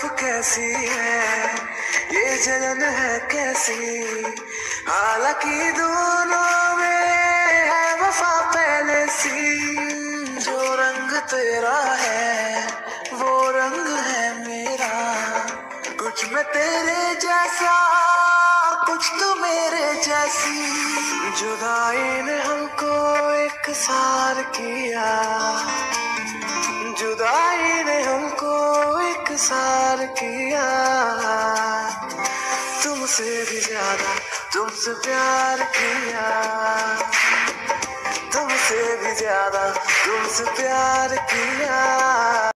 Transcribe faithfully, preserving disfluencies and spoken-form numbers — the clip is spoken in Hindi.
कैसी है, ये जलन है कैसी। हालांकि दोनों में है वफा पहले सी। जो रंग तेरा है वो रंग है मेरा, कुछ मैं तेरे जैसा कुछ तो मेरे जैसी। जुदाई ने हमको एक सार किया, जुदाई ने हमको एक सार किया। तुमसे भी ज्यादा तुमसे प्यार किया, तुमसे भी ज्यादा तुमसे प्यार किया।